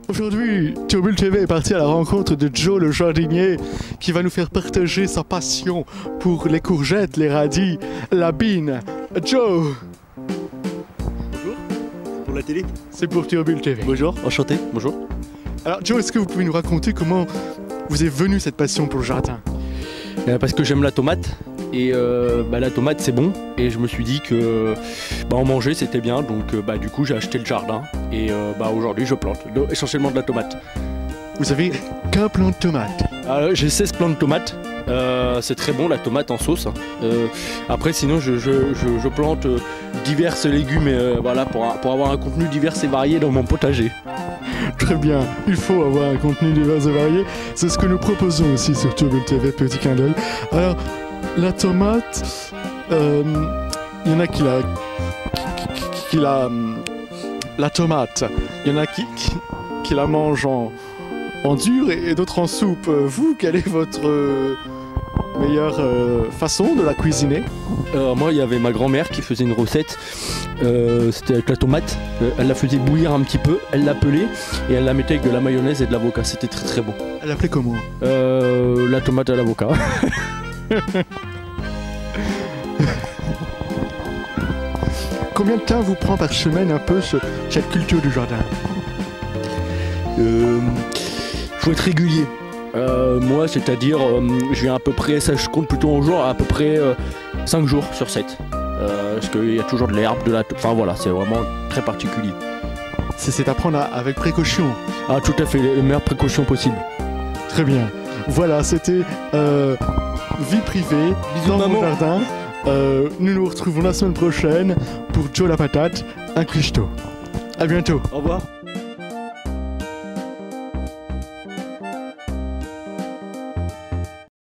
Aujourd'hui, Turbule TV est parti à la rencontre de Joe le jardinier qui va nous faire partager sa passion pour les courgettes, les radis, la bine. Joe! Bonjour, pour la télé. C'est pour Turbule TV. Bonjour, enchanté, bonjour. Alors Joe, est-ce que vous pouvez nous raconter comment vous est venue cette passion pour le jardin? Parce que j'aime la tomate et la tomate c'est bon et je me suis dit que en manger c'était bien donc du coup j'ai acheté le jardin et aujourd'hui je plante essentiellement de la tomate. Vous avez qu'un plant de tomates? J'ai 16 plants de tomates, c'est très bon la tomate en sauce. Après sinon je plante divers légumes pour avoir un contenu divers et varié dans mon potager. Très bien, il faut avoir un contenu divers et varié. C'est ce que nous proposons aussi sur Turbule TV, petit clin d'œil. Alors, la tomate, il y en a la tomate, il y en a qui la mangent en dur et d'autres en soupe. Vous, quelle est votre meilleure façon de la cuisiner? Moi, il y avait ma grand-mère qui faisait une recette, c'était avec la tomate, elle la faisait bouillir un petit peu, elle la pelait et elle la mettait avec de la mayonnaise et de l'avocat, c'était très très bon. Elle l'appelait comment? La tomate à l'avocat. Combien de temps vous prend par semaine un peu cette culture du jardin? Faut être régulier. Moi, c'est-à-dire, je viens à peu près, ça je compte plutôt en jour, à peu près 5 jours sur 7. Parce qu'il y a toujours de l'herbe, enfin voilà, c'est vraiment très particulier. C'est à prendre avec précaution. Ah, tout à fait, les meilleures précautions possibles. Très bien. Voilà, c'était vie privée dans mon jardin. Nous nous retrouvons la semaine prochaine pour Joe la patate, un cuistot. À bientôt. Au revoir.